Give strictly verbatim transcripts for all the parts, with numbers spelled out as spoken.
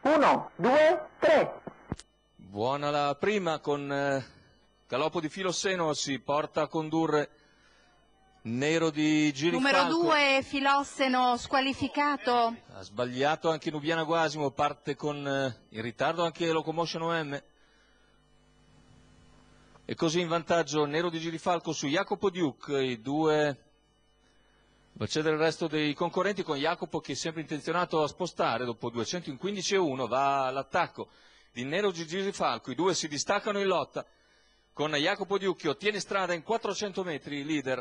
uno, due, tre. Buona la prima, con eh, galoppo di Filosseno si porta a condurre Nero di Girifalco. Numero due, Filosseno squalificato. Ha sbagliato anche Nubiana Guasimo, parte con eh, in ritardo anche Locomotion O M. E così in vantaggio Nero di Girifalco su Jacopo Duke, i due va a cedere il resto dei concorrenti, con Jacopo che è sempre intenzionato a spostare dopo duecentoquindici e uno, va all'attacco di Nero di Girifalco, i due si distaccano in lotta con Jacopo Duke che ottiene strada in quattrocento metri, leader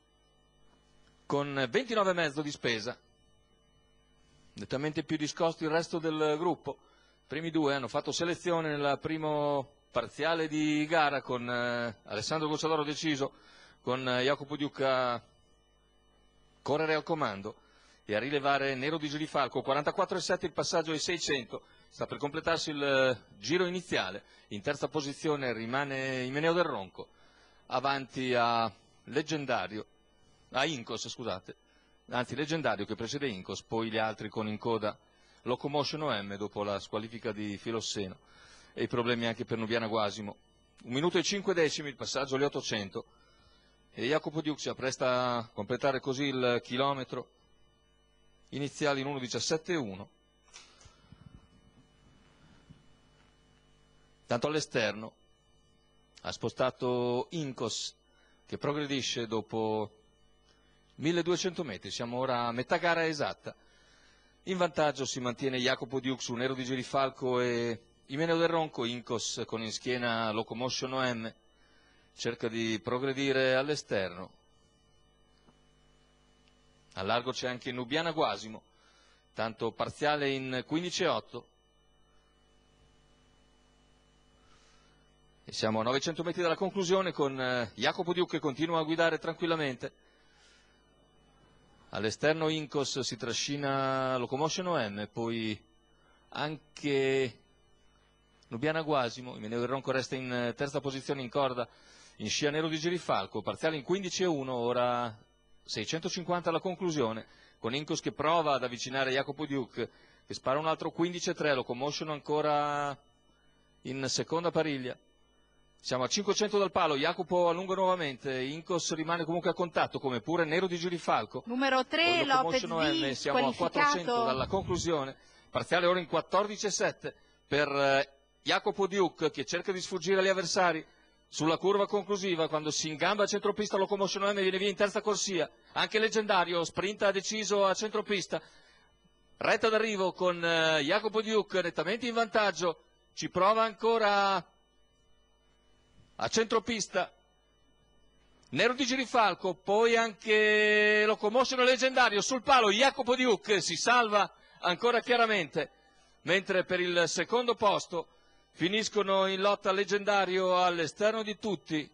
con ventinove e mezzo di spesa, nettamente più discosto il resto del gruppo. I primi due hanno fatto selezione nel primo parziale di gara con eh, Alessandro Gocciadoro deciso, con eh, Jacopo Duke a correre al comando e a rilevare Nero di Girifalco. Quarantaquattro e sette il passaggio ai seicento, sta per completarsi il eh, giro iniziale. In terza posizione rimane Imeneo del Ronco, avanti a Leggendario, a Incos scusate, anzi Leggendario che precede Incos, poi gli altri con in coda Locomotion O M dopo la squalifica di Filosseno e i problemi anche per Nubiana Guasimo. Un minuto e cinque decimi il passaggio agli ottocento e Jacopo Duke si appresta a completare così il chilometro iniziale in uno diciassette e uno. Tanto all'esterno ha spostato Incos che progredisce dopo milleduecento metri, siamo ora a metà gara esatta. In vantaggio si mantiene Jacopo Duke su Nero di Girifalco e Imeneo del Ronco. Incos con in schiena Locomotion O M cerca di progredire all'esterno. A largo c'è anche Nubiana Guasimo, tanto parziale in quindici e otto. E siamo a novecento metri dalla conclusione con eh, Jacopo Duke che continua a guidare tranquillamente. All'esterno Incos si trascina Locomotion O M, poi anche Nubiana Guasimo. Imeneo del Ronco resta in terza posizione in corda in scia Nero di Girifalco, parziale in quindici e uno, ora seicentocinquanta alla conclusione, con Incos che prova ad avvicinare Jacopo Duke che spara un altro quindici e tre, Locomotion ancora in seconda pariglia. Siamo a cinquecento dal palo, Jacopo allunga nuovamente, Incos rimane comunque a contatto, come pure Nero di Girifalco. Numero tre, Lopez D, siamo a quattrocento dalla conclusione, parziale ora in quattordici e sette per eh, Jacopo Duke che cerca di sfuggire agli avversari sulla curva conclusiva. Quando si ingamba a centropista Locomotion O M viene via in terza corsia, anche Leggendario sprinta deciso a centropista, retta d'arrivo con eh, Jacopo Duke nettamente in vantaggio, ci prova ancora a centropista Nero di Girifalco, poi anche Locomotion Leggendario sul palo. Jacopo Duke si salva ancora chiaramente, mentre per il secondo posto finiscono in lotta Leggendario all'esterno di tutti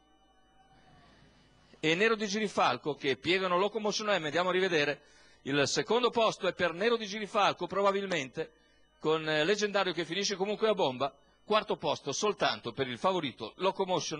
e Nero di Girifalco che piegano Locomotion O M. Andiamo a rivedere, il secondo posto è per Nero di Girifalco probabilmente, con Leggendario che finisce comunque a bomba. Quarto posto soltanto per il favorito Locomotion